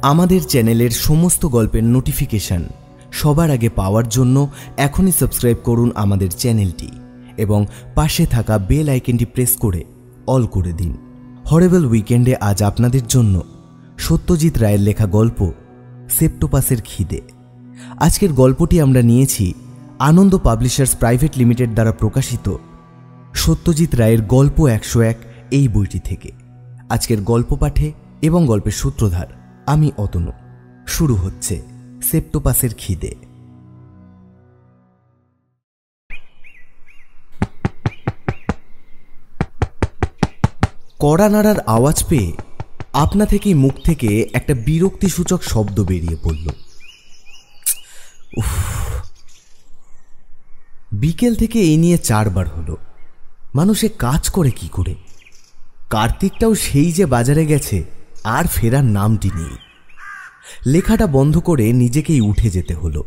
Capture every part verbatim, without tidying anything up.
আমাদের চ্যানেলের সমস্ত গল্পের নোটিফিকেশন সবার আগে পাওয়ার জন্য এখনই সাবস্ক্রাইব করুন আমাদের চ্যানেলটি এবং পাশে থাকা বেল আইকনটি প্রেস করে অল করে দিন। হরেবল উইকেন্ডে আজ আপনাদের জন্য সত্যজিৎ রায়ের লেখা গল্প সেপ্টোপাসের খিদে। আজকের গল্পটি আমরা নিয়েছি আনন্দ পাবলিশার্স প্রাইভেট লিমিটেড দ্বারা প্রকাশিত সত্যজিৎ রায়ের গল্প একশো এক এই বইটি থেকে। আজকের গল্প পাঠে এবং গল্পের সূত্রধার আমি অতনু। শুরু হচ্ছে সেপ্টোপাসের খিদে। কড়া নাড়ার আওয়াজ পেয়ে আপনা থেকেই মুখ থেকে একটা বিরক্তিসূচক শব্দ বেরিয়ে পড়ল। উফ, বিকেল থেকে এই নিয়ে চারবার হলো। মানুষে কাজ করে কি করে? কার্তিকটাও সেই যে বাজারে গেছে, আর ফেরার নামটি নেই। লেখাটা বন্ধ করে নিজেকেই উঠে যেতে হলো।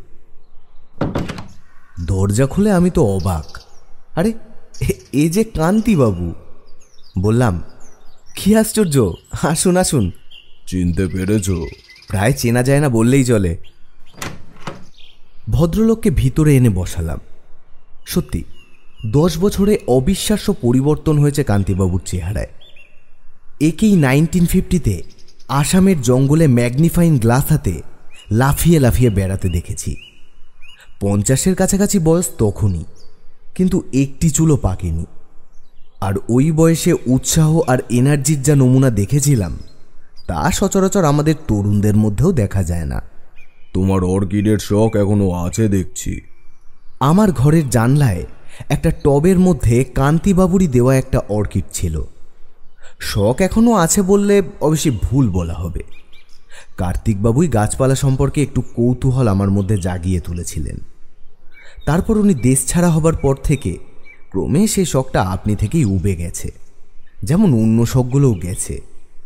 দরজা খুলে আমি তো অবাক। আরে এ যে কান্তিবাবু। বললাম, কি আশ্চর্য, আসুন আসুন। চিনতে পেরেছ? প্রায় চেনা যায় না বললেই চলে। ভদ্রলোককে ভিতরে এনে বসালাম। সত্যি দশ বছরে অবিশ্বাস্য পরিবর্তন হয়েছে কান্তিবাবুর চেহারায়। একেই নাইনটিন ফিফটিতে আসামের জঙ্গলে ম্যাগনিফাইং গ্লাস হাতে লাফিয়ে লাফিয়ে বেড়াতে দেখেছি। পঞ্চাশের কাছাকাছি বয়স তখনই, কিন্তু একটি চুলও পাকেনি। আর ওই বয়সে উৎসাহ আর এনার্জির যা নমুনা দেখেছিলাম তা সচরাচর আমাদের তরুণদের মধ্যেও দেখা যায় না। তোমার অর্কিডের শখ এখনো আছে দেখছি। আমার ঘরের জানলায় একটা টবের মধ্যে কান্তিবাবুরই দেওয়া একটা অর্কিড ছিল। শখ এখনো আছে বললে অবশ্যই ভুল বলা হবে। কার্তিকবাবুই গাছপালা সম্পর্কে একটু কৌতূহল আমার মধ্যে জাগিয়ে তুলেছিলেন। তারপর উনি দেশ ছাড়া হবার পর থেকে ক্রমে সেই শখটা আপনি থেকেই উবে গেছে, যেমন অন্য শখগুলোও গেছে।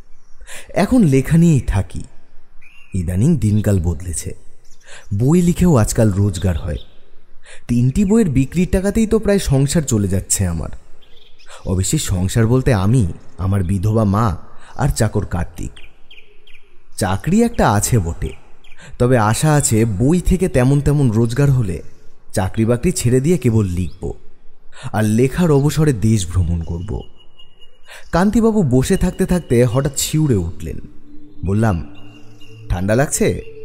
এখন লেখা নিয়েই থাকি। ইদানিং দিনকাল বদলেছে। বই লিখেও আজকাল রোজগার হয়। তিনটি বইয়ের বিক্রির টাকাতেই তো প্রায় সংসার চলে যাচ্ছে আমার। অবশ্যই সংসার বলতে আমি, আমার বিধবা মা আর চাকর কার্তিক। চাকরি একটা আছে বটে, তবে আশা আছে বই থেকে তেমন তেমন রোজগার হলে চাকরি বাকরি ছেড়ে দিয়ে কেবল লিখব আর লেখার অবসরে দেশ ভ্রমণ করব। কান্তিবাবু বসে থাকতে থাকতে হঠাৎ শিউরে উঠলেন। বললাম, ঠান্ডা লাগছে,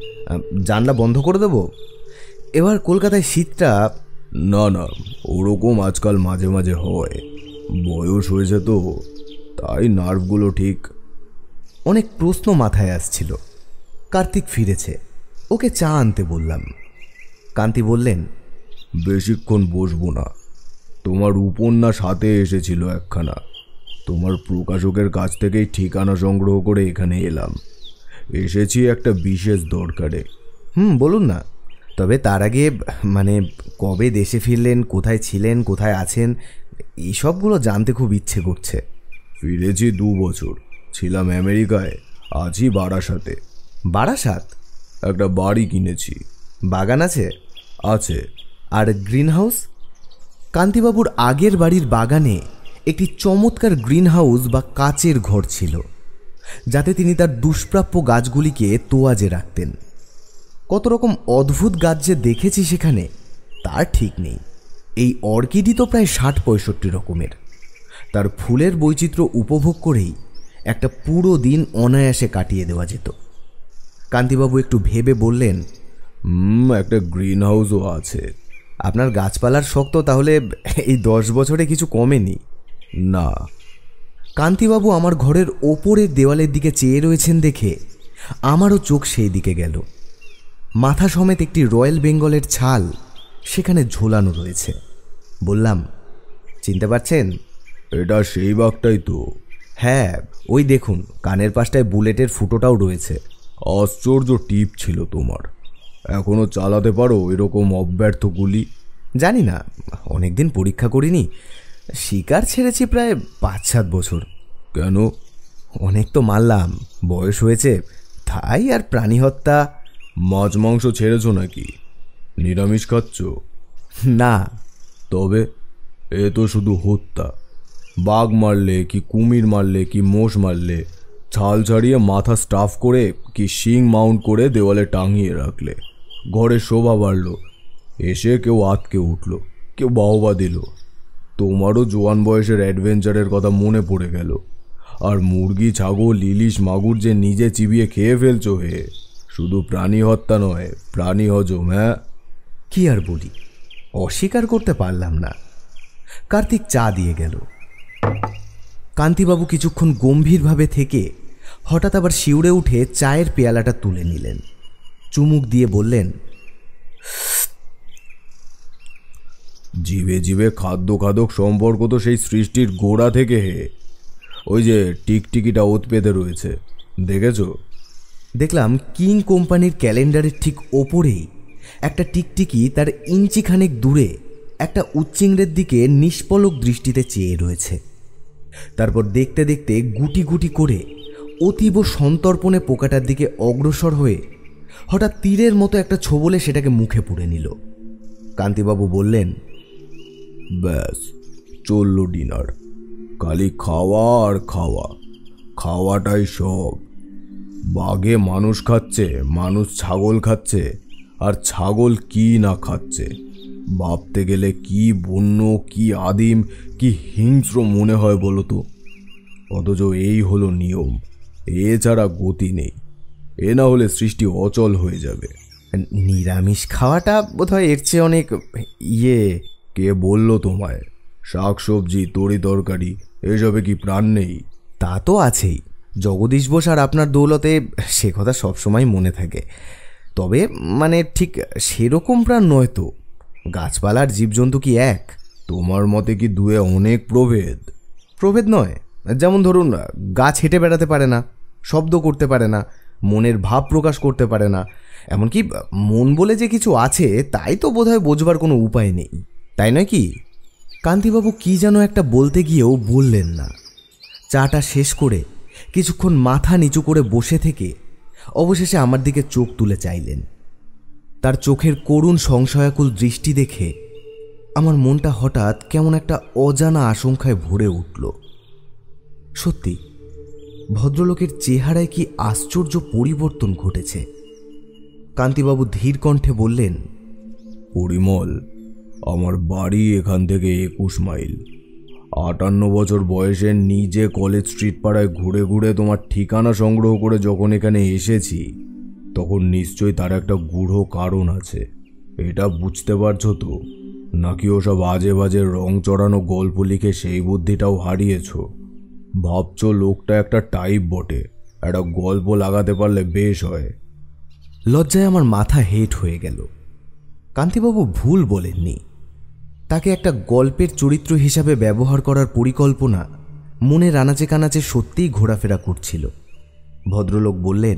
জানলা বন্ধ করে দেব? এবার কলকাতায় শীতটা। না না, ওরকম আজকাল মাঝে মাঝে হয়। বয়স হয়েছে তো, তাই নার্ভগুলো ঠিক। অনেক প্রশ্ন মাথায় আসছিল। কার্তিক ফিরেছে, ওকে চা আনতে বললাম। কান্তি বললেন, বেশিক্ষণ বসবো না। তোমার উপন্যাস হাতে এসেছিল একখানা। তোমার প্রকাশকের কাছ থেকেই ঠিকানা সংগ্রহ করে এখানে এলাম। এসেছি একটা বিশেষ দরকারে। হুম বলুন না। তবে তার আগে মানে কবে দেশে ফিরলেন, কোথায় ছিলেন, কোথায় আছেন, এইসবগুলো জানতে খুব ইচ্ছে করছে। ফিরেছি দু বছর, ছিলাম আমেরিকায়, আছি বারাসাতে। বারাসাত? একটা বাড়ি কিনেছি। বাগান আছে? আছে। আর গ্রিন হাউস? কান্তিবাবুর আগের বাড়ির বাগানে একটি চমৎকার গ্রিন হাউস বা কাচের ঘর ছিল, যাতে তিনি তার দুষ্প্রাপ্য গাছগুলিকে তোয়াজে রাখতেন। কত রকম অদ্ভুত গাছ যে দেখেছি সেখানে তার ঠিক নেই। এই অর্কিডই তো প্রায় ষাট পঁয়ষট্টি রকমের। তার ফুলের বৈচিত্র্য উপভোগ করেই একটা পুরো দিন অনায়াসে কাটিয়ে দেওয়া যেত। কান্তিবাবু একটু ভেবে বললেন, হুম একটা গ্রিন হাউসও আছে। আপনার গাছপালার শখ তো তাহলে এই দশ বছরে কিছু কমেনি? না। কান্তিবাবু আমার ঘরের ওপরের দেওয়ালের দিকে চেয়ে রয়েছেন দেখে আমারও চোখ সেই দিকে গেল। মাথা সমেত একটি রয়্যাল বেঙ্গলের ছাল সেখানে ঝোলানো রয়েছে। বললাম, চিনতে পারছেন? এটা সেই বাঘটাই তো। হ্যাঁ, ওই দেখুন কানের পাশটায় বুলেটের ফুটোটাও রয়েছে। আশ্চর্য টিপ ছিল তোমার। এখনো চালাতে পারো এরকম অব্যর্থ গুলি? জানি না, অনেকদিন পরীক্ষা করিনি। শিকার ছেড়েছি প্রায় পাঁচ সাত বছর। কেন? অনেক তো মারলাম, বয়স হয়েছে তাই। আর প্রাণী হত্যা। মাছ মাংস ছেড়েছ নাকি? নিরামিষ খাচ্ছ? না। তবে এ তো শুধু হত্যা। বাঘ মারলে কি কুমির মারলে কি মোষ মারলে ছাল ছাড়িয়ে মাথা স্টাফ করে কি শিং মাউন্ট করে দেওয়ালে টাঙিয়ে রাখলে। ঘরে শোভা বাড়ল। এসে কেউ আতকে উঠল, কেউ বাহবা দিল। তোমারও জোয়ান বয়সের অ্যাডভেঞ্চারের কথা মনে পড়ে গেল। আর মুরগি, ছাগল, ইলিশ, মাগুর যে নিজে চিবিয়ে খেয়ে ফেলছো হে। শুধু প্রাণী হত্যা নয়, প্রাণী হজম। হ্যাঁ, কি আর বলি, অস্বীকার করতে পারলাম না। কার্তিক চা দিয়ে গেল। কান্তিবাবু কিছুক্ষণ গম্ভীরভাবে থেকে হঠাৎ আবার শিউরে উঠে চায়ের পেয়ালাটা তুলে নিলেন। চুমুক দিয়ে বললেন, জীবে জীবে খাদ্য খাদক সম্পর্ক তো সেই সৃষ্টির গোড়া থেকে হে। ওই যে টিকটিকিটা ওত পেতে রয়েছে, দেখেছো? দেখলাম কিং কোম্পানির ক্যালেন্ডারের ঠিক ওপরেই একটা টিকটিকি তার ইঞ্চিখানেক দূরে একটা উচ্চিংড়ের দিকে নিষ্পলক দৃষ্টিতে চেয়ে রয়েছে। তারপর দেখতে দেখতে গুটি গুটি করে অতীব সন্তর্পণে পোকাটার দিকে অগ্রসর হয়ে হঠাৎ তীরের মতো একটা ছোবলে সেটাকে মুখে পুরে নিল। কান্তিবাবু বললেন, ব্যাস চলল ডিনার। খালি খাওয়া আর খাওয়া, খাওয়াটাই সব। বাঘে মানুষ খাচ্ছে, মানুষ ছাগল খাচ্ছে, আর ছাগল কি না খাচ্ছে। ভাবতে গেলে কি বন্য, কি আদিম, কি হিংস্র মনে হয় বলো তো। অথচ এই হলো নিয়ম, এছাড়া গতি নেই। এ না হলে সৃষ্টি অচল হয়ে যাবে। নিরামিষ খাওয়াটা বোধহয় এর চেয়ে অনেক ইয়ে। কে বলল তোমায়? শাক সবজি, তরি তরকারি এসবে কি প্রাণ নেই? তা তো আছেই। জগদীশ বোস আর আপনার দৌলতে সে কথা সবসময় মনে থাকে। তবে মানে ঠিক সেরকম প্রাণ নয় তো। গাছপালার জীবজন্তু কি এক? তোমার মতে কি দুয়ে অনেক প্রভেদ? প্রভেদ নয়, যেমন ধরুন গাছ হেঁটে বেড়াতে পারে না, শব্দ করতে পারে না, মনের ভাব প্রকাশ করতে পারে না। এমনকি মন বলে যে কিছু আছে তাই তো বোধহয় বোঝবার কোনো উপায় নেই, তাই নয় কি? কান্তিবাবু কি যেন একটা বলতে গিয়েও বললেন না। চাটা শেষ করে কিছুক্ষণ মাথা নিচু করে বসে থেকে অবশেষে আমার দিকে চোখ তুলে চাইলেন। তার চোখের করুণ সংশয়াকুল দৃষ্টি দেখে আমার মনটা হঠাৎ কেমন একটা অজানা আশঙ্কায় ভরে উঠল। সত্যি ভদ্রলোকের চেহারায় কি আশ্চর্য পরিবর্তন ঘটেছে। কান্তিবাবু ধীর কণ্ঠে বললেন, পরিমল, আমার বাড়ি এখান থেকে একুশ মাইল। আটান্ন বছর বয়সে নিজে কলেজ স্ট্রিট পাড়ায় ঘুরে ঘুরে তোমার ঠিকানা সংগ্রহ করে যখন এখানে এসেছি, তখন নিশ্চয়ই তার একটা গূঢ় কারণ আছে। এটা বুঝতে পারছো তো? নাকি ওসব আজে বাজে রং চড়ানো গল্প লিখে সেই বুদ্ধিটাও হারিয়েছ? ভাবছো লোকটা একটা টাইপ বটে, একটা গল্প লাগাতে পারলে বেশ হয়। লজ্জায় আমার মাথা হেট হয়ে গেল। কান্তিবাবু ভুল বলেননি। তাকে একটা গল্পের চরিত্র হিসাবে ব্যবহার করার পরিকল্পনা মনের আনাচে কানাচে সত্যিই ঘোরাফেরা করছিল। ভদ্রলোক বললেন,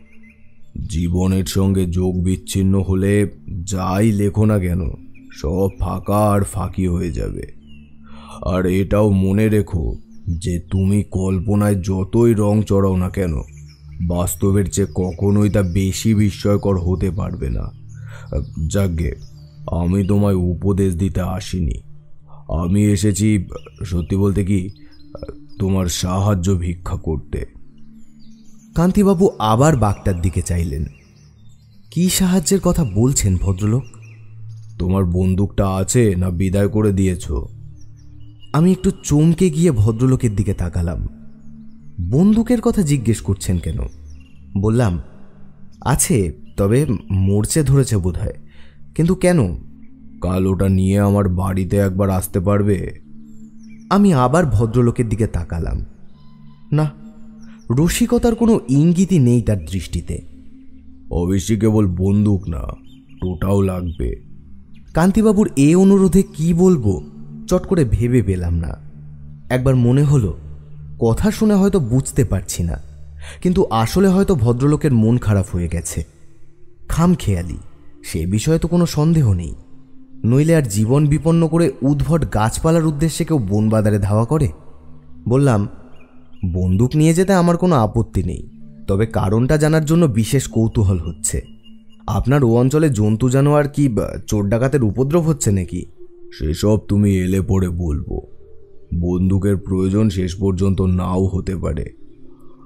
জীবনের সঙ্গে যোগ বিচ্ছিন্ন হলে যাই লেখো না কেন সব ফাঁকা আর ফাঁকি হয়ে যাবে। আর এটাও মনে রেখো যে তুমি কল্পনায় যতই রং চড়াও না কেন, বাস্তবের চেয়ে কখনোই তা বেশি বিস্ময়কর হতে পারবে না। যাজ্ঞে, আমি তোমায় উপদেশ দিতে আসিনি। আমি এসেছি সত্যি বলতে কি তোমার সাহায্য ভিক্ষা করতে। কান্তিবাবু আবার বাঘটার দিকে চাইলেন। কি সাহায্যের কথা বলছেন ভদ্রলোক? তোমার বন্দুকটা আছে না বিদায় করে দিয়েছ? আমি একটু চমকে গিয়ে ভদ্রলোকের দিকে তাকালাম। বন্দুকের কথা জিজ্ঞেস করছেন কেন? বললাম, আছে, তবে মরচে ধরেছে বোধহয়। কিন্তু কেন? কাল ওটা নিয়ে আমার বাড়িতে একবার আসতে পারবে? আমি আবার ভদ্রলোকের দিকে তাকালাম। না, রসিকতার কোনো ইঙ্গিতই নেই তার দৃষ্টিতে। অবশ্যই কেবল বন্দুক না, টোটাও লাগবে। কান্তিবাবুর এ অনুরোধে কি বলবো চট করে ভেবে পেলাম না। একবার মনে হলো কথা শুনে হয়তো বুঝতে পারছি না, কিন্তু আসলে হয়তো ভদ্রলোকের মন খারাপ হয়ে গেছে। খামখেয়ালি, সে বিষয়ে তো কোনো সন্দেহ নেই। নইলে আর জীবন বিপন্ন করে উদ্ভট গাছপালার উদ্দেশ্যে কেউ বনবাদারে ধাওয়া করে? বললাম, বন্দুক নিয়ে যেতে আমার কোনো আপত্তি নেই, তবে কারণটা জানার জন্য বিশেষ কৌতূহল হচ্ছে। আপনার ও অঞ্চলে জন্তু জানোয়ার কি চোর ডাকাতের উপদ্রব হচ্ছে নাকি? সেসব তুমি এলে পরে বলবো। বন্দুকের প্রয়োজন শেষ পর্যন্ত নাও হতে পারে।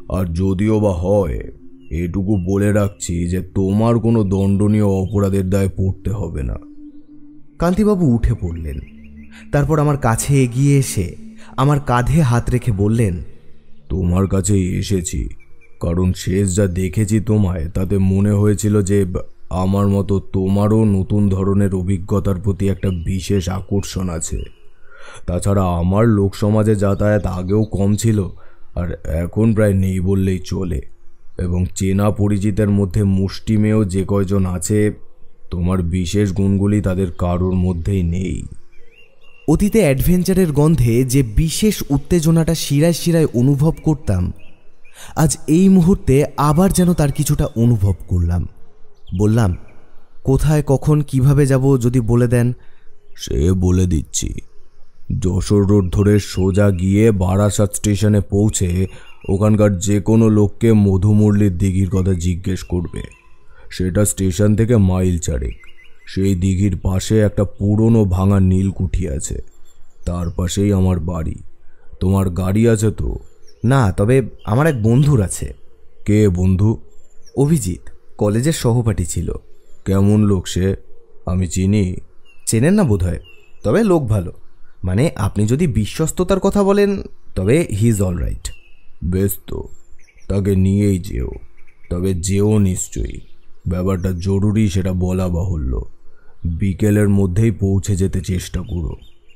আর যদিও বা হয়, এটুকু বলে রাখছি যে তোমার কোনো দণ্ডনীয় অপরাধের দায়ে পড়তে হবে না। কান্তিবাবু উঠে পড়লেন। তারপর আমার কাছে এগিয়ে এসে আমার কাঁধে হাত রেখে বললেন, তোমার কাছেই এসেছি কারণ শেষ যা দেখেছি তোমায়, তাতে মনে হয়েছিল যে আমার মতো তোমারও নতুন ধরনের অভিজ্ঞতার প্রতি একটা বিশেষ আকর্ষণ আছে। তাছাড়া আমার লোক সমাজে যাতায়াত আগেও কম ছিল, আর এখন প্রায় নেই বললেই চলে। এবং চেনা পরিচিতের মধ্যে মুষ্টিমেয় যে কয়জন আছে, তোমার বিশেষ গুণগুলি তাদের কারোর মধ্যেই নেই। অতীতে অ্যাডভেঞ্চারের গন্ধে যে বিশেষ উত্তেজনাটা শিরায় শিরায় অনুভব করতাম, আজ এই মুহূর্তে আবার যেন তার কিছুটা অনুভব করলাম। বললাম, কোথায়, কখন, কিভাবে যাব যদি বলে দেন। সে বলে দিচ্ছি। যশোর রোড ধরে সোজা গিয়ে বারাসাত স্টেশনে পৌঁছে ওখানকার যে কোনো লোককে মধুমুরলির দিঘির কথা জিজ্ঞেস করবে। সেটা স্টেশন থেকে মাইল চারেক। সেই দিঘির পাশে একটা পুরনো ভাঙা নীলকুঠি আছে, তার পাশেই আমার বাড়ি। তোমার গাড়ি আছে তো? না, তবে আমার এক বন্ধুর আছে। কে বন্ধু? অভিজিৎ, কলেজের সহপাঠী ছিল। কেমন লোক সে? আমি চিনি। চেনেন না বোধহয়, তবে লোক ভালো। মানে আপনি যদি বিশ্বস্ততার কথা বলেন, তবে হি ইজ অল রাইট। বেশ, তো তাকে নিয়েই যেও। তবে যেও নিশ্চয়ই। ব্যাপারটা জরুরি, সেটা বলা বাহুল্য। বিকেলের মধ্যেই পৌঁছে যেতে চেষ্টা করো।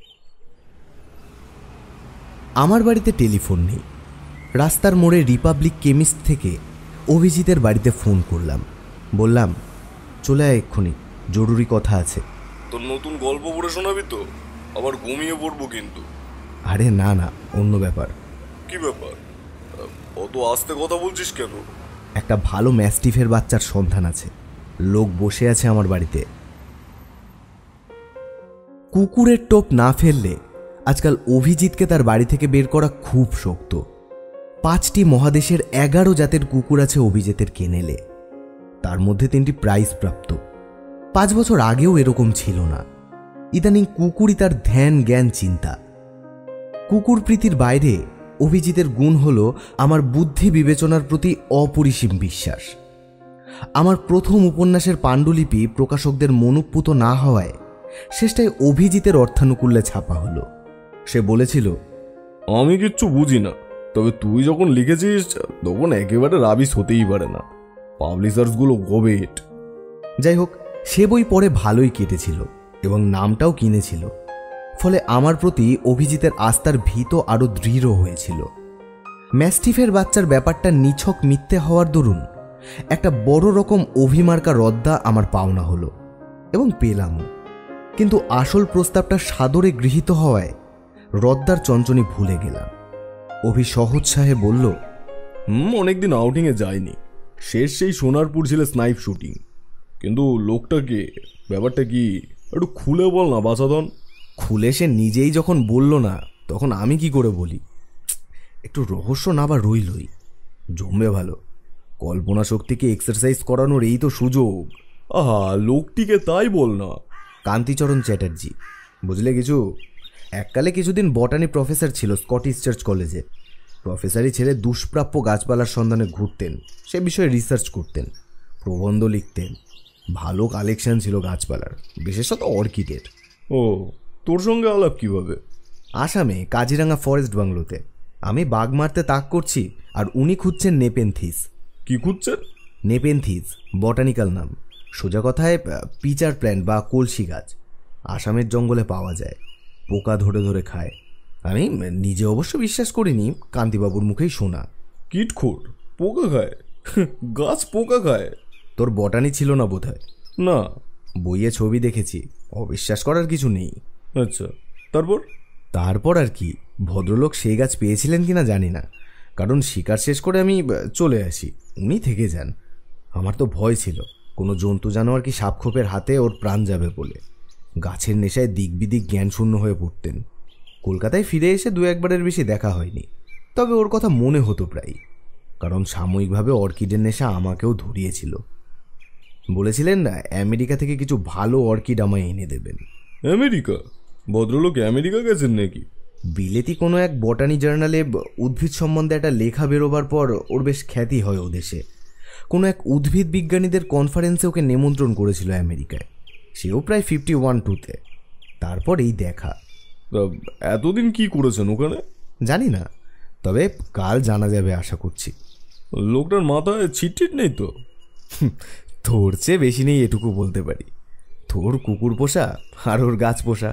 আমার বাড়িতে টেলিফোন নেই। রাস্তার মোড়ে রিপাবলিক কেমিস্ট থেকে অভিজিতের বাড়িতে ফোন করলাম। বললাম, চলে আয় এক্ষুনি, জরুরি কথা আছে। তোর নতুন গল্প পড়ে শোনাবি তো? আবার ঘুমিয়ে পড়বো কিন্তু। আরে না না, অন্য ব্যাপার। কি ব্যাপার? অত আস্তে কথা বলছিস কেন? একটা ভালো ম্যাস্টিফের বাচ্চার সন্ধান আছে। লোক বসে আছে আমার বাড়িতে। কুকুরের টোপ না ফেললে আজকাল অভিজিৎকে তার বাড়ি থেকে বের করা খুব শক্ত। পাঁচটি মহাদেশের এগারো জাতের কুকুর আছে অভিজিতের কেনেলে। তার মধ্যে তিনটি প্রাইজ প্রাপ্ত। পাঁচ বছর আগেও এরকম ছিল না। ইদানিং কুকুরই তার ধ্যান, জ্ঞান, চিন্তা। কুকুর প্রীতির বাইরে অভিজিতের গুণ হল আমার বুদ্ধি বিবেচনার প্রতি অপরিসীম বিশ্বাস। আমার প্রথম উপন্যাসের পাণ্ডুলিপি প্রকাশকদের মনোপুত না হওয়ায় শেষটায় অভিজিতের অর্থানুকূল্যে ছাপা হলো। সে বলেছিল, আমি কিচ্ছু বুঝি না, তবে তুই যখন লিখেছিস তখন একেবারে রাবিশ হতেই পারে না। পাবলিশার্সগুলো গোবেট। যাই হোক, সে বই পড়ে ভালোই কেটেছিল এবং নামটাও কিনেছিল। ফলে আমার প্রতি অভিজিতের আস্থার ভিত আরও দৃঢ় হয়েছিল। ম্যাস্টিফের বাচ্চার ব্যাপারটা নিছক মিথ্যে হওয়ার দরুন একটা বড় রকম অভিমার্কা রদ্দা আমার পাওনা হলো, এবং পেলামও। কিন্তু আসল প্রস্তাবটা সাদরে গৃহীত হওয়ায় রদ্দার চঞ্চনী ভুলে গেলাম। অভি সহোৎসাহে বলল, হুম অনেকদিন আউটিংয়ে যায়নি। শেষ সেই সোনারপুর ছিল স্নাইপ শুটিং। কিন্তু লোকটা কে? ব্যাপারটা কি? একটু খুলে বল না বাছাধন। খুলে সে নিজেই যখন বলল না, তখন আমি কি করে বলি? একটু রহস্য না বা রইলই, জমবে ভালো। কল্পনা শক্তিকে এক্সারসাইজ করানোর এই তো সুযোগ। আহা, লোকটিকে তাই বল না। কান্তিচরণ চ্যাটার্জি, বুঝলে কিছু? এককালে কিছুদিন বটানি প্রফেসর ছিল স্কটিশ চার্চ কলেজে। প্রফেসরই ছেলে দুষ্প্রাপ্য গাছপালার সন্ধানে ঘুরতেন, সে বিষয়ে রিসার্চ করতেন, প্রবন্ধ লিখতেন। ভালো কালেকশন ছিল গাছপালার, বিশেষত অর্কিডের। ও, তোর সঙ্গে আলাপ কিভাবে? আসামে কাজিরাঙ্গা ফরেস্ট বাংলোতে। আমি বাঘ মারতে তাক করছি, আর উনি খুঁজছেন নেপেনথিস। কি খুঁজছেন? নেপেনথিস বটানিক্যাল নাম। সোজা কথায় পিচার প্ল্যান্ট বা কলসি গাছ। আসামের জঙ্গলে পাওয়া যায়, পোকা ধরে ধরে খায়। আমি নিজে অবশ্য বিশ্বাস করিনি, কান্তিবাবুর মুখেই শোনা। কিটখোর, পোকা খায়? গাছ পোকা খায়? তোর বটানি ছিল না বোধহয়? না, বইয়ে ছবি দেখেছি, অবিশ্বাস করার কিছু নেই। আচ্ছা, তারপর? তারপর আর কি, ভদ্রলোক সেই গাছ পেয়েছিলেন কিনা জানি না, কারণ শিকার শেষ করে আমি চলে আসি, উনি থেকে যান। আমার তো ভয় ছিল কোনো জন্তু জানোয়ার কি সাপখোপের হাতে ওর প্রাণ যাবে বলে। গাছের নেশায় দিক বিদিক জ্ঞানশূন্য হয়ে পড়তেন। কলকাতায় ফিরে এসে দু একবারের বেশি দেখা হয়নি, তবে ওর কথা মনে হতো প্রায়, কারণ সাময়িকভাবে অর্কিডের নেশা আমাকেও ধরিয়েছিল। বলেছিলেন আমেরিকা থেকে কিছু ভালো অর্কিড আমায় এনে দেবেন। আমেরিকা? ভদ্রলোক আমেরিকা গেছেন নাকি? বিলেতি কোনো এক বটানি জার্নালে উদ্ভিদ সম্বন্ধে একটা লেখা বেরোবার পর ওর বেশ খ্যাতি হয় ও দেশে। কোনো এক উদ্ভিদ বিজ্ঞানীদের কনফারেন্সে ওকে নিমন্ত্রণ করেছিল আমেরিকায়। সেও প্রায় ফিফটি ওয়ান টুতে। তারপর এই দেখা। এতদিন কি করেছেন ওখানে? জানি না, তবে কাল জানা যাবে আশা করছি। লোকটার মাথায় ছিটটিট নেই তো? তোর চেয়ে বেশি নেই এটুকু বলতে পারি। তোর কুকুর পোষা আর ওর গাছ পোষা।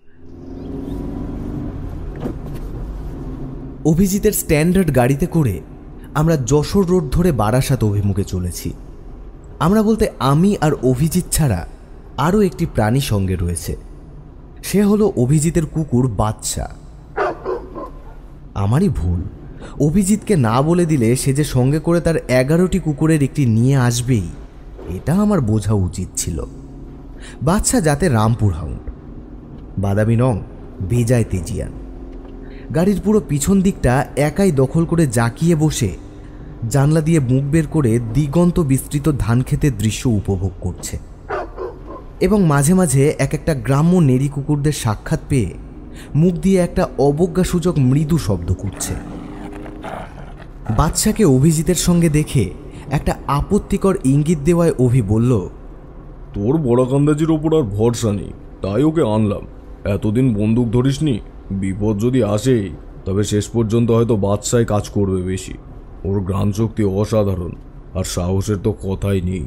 অভিজিতের স্ট্যান্ডার্ড গাড়িতে করে আমরা যশোর রোড ধরে বারাসাত অভিমুখে চলেছি। আমরা বলতে আমি আর অভিজিৎ ছাড়া আরও একটি প্রাণী সঙ্গে রয়েছে। সে হলো অভিজিতের কুকুর বাদশা। আমারই ভুল, অভিজিৎকে না বলে দিলে সে যে সঙ্গে করে তার এগারোটি কুকুরের একটি নিয়ে আসবেই, এটা আমার বোঝা উচিত ছিল। বাদশা যাতে রামপুর হাউন্ড, বাদামি রং, বেজায় তেজিয়ান। গাড়ির পুরো পিছন দিকটা একাই দখল করে জাকিয়ে বসে জানলা দিয়ে মুখ বের করে দিগন্ত বিস্তৃত ধান ক্ষেতের দৃশ্য উপভোগ করছে এবং মাঝে মাঝে এক একটা গ্রাম্য নেড়ি কুকুরদের সাক্ষাৎ পেয়ে মুখ দিয়ে একটা অবজ্ঞাসূচক মৃদু শব্দ করছে। বাদশাকে অভিজিতের সঙ্গে দেখে একটা আপত্তিকর ইঙ্গিত দেওয়ায় অভি বলল, তোর বড়াকান্দাজির ওপর আর ভরসা নেই, তাই ওকে আনলাম। এতদিন বন্দুক ধরিসনি, বিপদ যদি আসে তবে শেষ পর্যন্ত হয়তো বাদশায় কাজ করবে বেশি। ওর ঘ্রাণ শক্তি অসাধারণ, আর সাহসের তো কথাই নেই।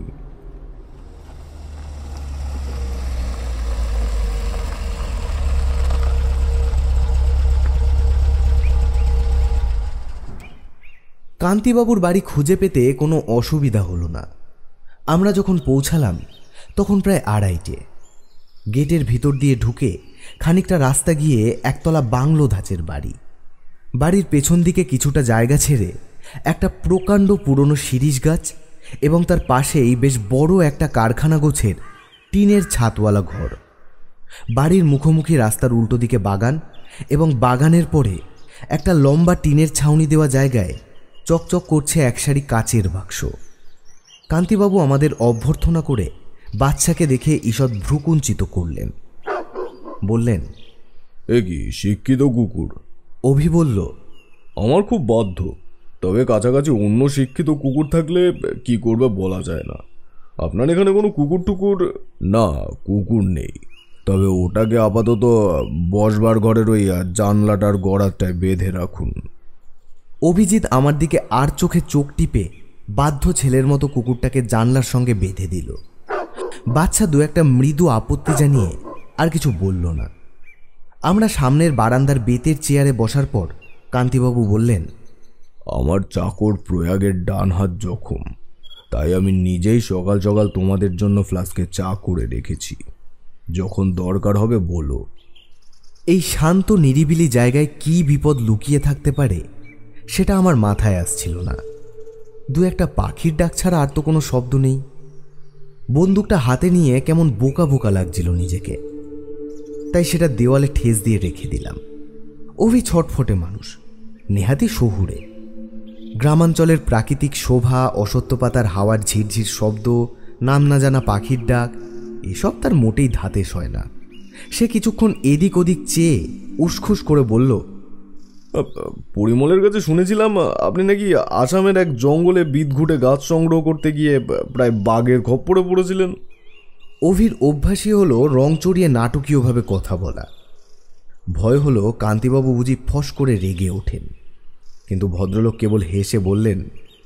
কান্তিবাবুর বাড়ি খুঁজে পেতে কোনো অসুবিধা হলো না। আমরা যখন পৌঁছালাম তখন প্রায় আড়াইটে। গেটের ভিতর দিয়ে ঢুকে খানিকটা রাস্তা গিয়ে একতলা বাংলো ধাঁচের বাড়ি। বাড়ির পেছন দিকে কিছুটা জায়গা ছেড়ে একটা প্রকাণ্ড পুরনো শিরীষ গাছ এবং তার পাশেই বেশ বড় একটা কারখানা গোছের টিনের ছাদওয়ালা ঘর। বাড়ির মুখোমুখি রাস্তার উল্টো দিকে বাগান এবং বাগানের পরে একটা লম্বা টিনের ছাউনি দেওয়া জায়গায় চকচক করছে এক সারি কাচের বাক্স। কান্তিবাবু আমাদের অভ্যর্থনা করে বাচ্চাকে দেখে ঈষৎ ভ্রুকুঞ্চিত করলেন। বললেন, এ কি শিক্ষিত কুকুর? অভি বলল, আমার খুব বাধ্য, তবে কাছাকাছি অন্য শিক্ষিত কুকুর থাকলে কি করবে বলা যায় না। আপনার এখানে কোনো কুকুর টুকুর? না, কুকুর নেই, তবে ওটাকে আপাতত বসবার ঘরের ওই জানলাটার গড়ারটায় বেঁধে রাখুন। অভিজিৎ আমার দিকে আর চোখে চোখ টিপে বাধ্য ছেলের মতো কুকুরটাকে জানলার সঙ্গে বেঁধে দিল। বাচ্চা দু একটা মৃদু আপত্তি জানিয়ে আর কিছু বলল না। আমরা সামনের বারান্দার বেতের চেয়ারে বসার পর কান্তিবাবু বললেন, আমার চাকর প্রয়াগের ডান হাত জখম, তাই আমি নিজেই সকাল সকাল তোমাদের জন্য ফ্লাস্কে চা করে রেখেছি। যখন দরকার হবে বলো। এই শান্ত নিরিবিলি জায়গায় কি বিপদ লুকিয়ে থাকতে পারে সেটা আমার মাথায় আসছিল না। দু একটা পাখির ডাক ছাড়া আর তো কোনো শব্দ নেই। বন্দুকটা হাতে নিয়ে কেমন বোকা বোকা লাগছিল নিজেকে, তাই সেটা দেওয়ালে ঠেস দিয়ে রেখে দিলাম। অভি ছটফটে মানুষ, নেহাতি শহুরে। গ্রামাঞ্চলের প্রাকৃতিক শোভা, অসত্য পাতার হাওয়ার ঝিরঝির শব্দ, নাম না জানা পাখির ডাক, এসব তার মোটেই ধাতে সয় না। সে কিছুক্ষণ এদিক ওদিক চেয়ে উসখুস করে বলল, পরিমলের কাছে শুনেছিলাম আপনি নাকি আসামের এক জঙ্গলে বিদ ঘুটে গাছ সংগ্রহ করতে গিয়ে প্রায় বাঘের খপ্পরে পড়েছিলেন। অভির অভ্যাসই হলো রং চড়িয়ে নাটকীয়ভাবে কথা বলা। ভয় হলো কান্তিবাবু বুঝি ফস করে রেগে ওঠেন, কিন্তু ভদ্রলোক কেবল হেসে বললেন,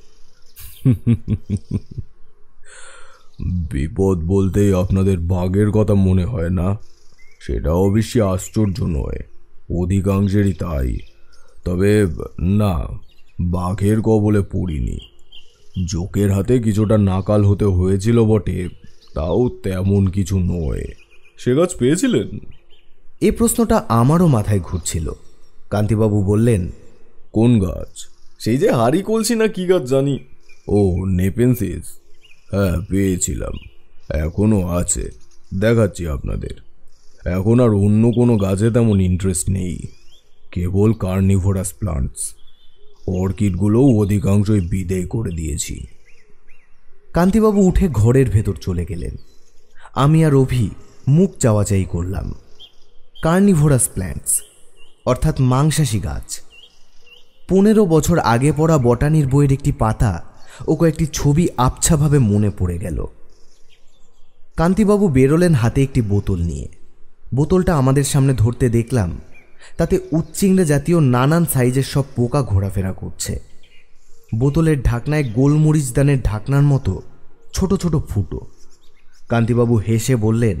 বিপদ বলতেই আপনাদের বাঘের কথা মনে হয় না? সেটা অবশ্যই আশ্চর্য নয়, অধিকাংশেরই তাই। তবে না, বাঘের কবলে পড়িনি। জোকের হাতে কিছুটা নাকাল হতে হয়েছিল বটে, তাও তেমন কিছু নয়। সে গাছ পেয়েছিলেন? এ প্রশ্নটা আমারও মাথায় ঘুরছিল। কান্তিবাবু বললেন, কোন গাছ? সেই যে হাড়ি কলসি না কি গাছ জানি। ও, নেপেন্সিস। হ্যাঁ, পেয়েছিলাম, এখনও আছে, দেখাচ্ছি আপনাদের। এখন আর অন্য কোনো গাছে তেমন ইন্টারেস্ট নেই, কেবল কার্নিভোরাস প্লান্টস। অর্কিডগুলোও অধিকাংশই বিদেয় করে দিয়েছি। কান্তিবাবু উঠে ঘরের ভেতর চলে গেলেন। আমি আর অভি মুখ চাওয়াচাই করলাম। কার্নিভোরাস প্ল্যান্টস, অর্থাৎ মাংসাশী গাছ। পনেরো বছর আগে পড়া বটানির বইয়ের একটি পাতা ও কয়েকটি ছবি আবছাভাবে মনে পড়ে গেল। কান্তিবাবু বেরোলেন হাতে একটি বোতল নিয়ে। বোতলটা আমাদের সামনে ধরতে দেখলাম তাতে উচ্চিংড়ে জাতীয় নানান সাইজের সব পোকা ঘোরাফেরা করছে। বোতলের ঢাকনায় গোলমরিচ দানের ঢাকনার মতো ছোট ছোট ফুটো। কান্তিবাবু হেসে বললেন,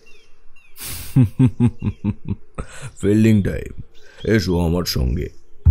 ফিল্ডিং টাইম, এসো আমার সঙ্গে।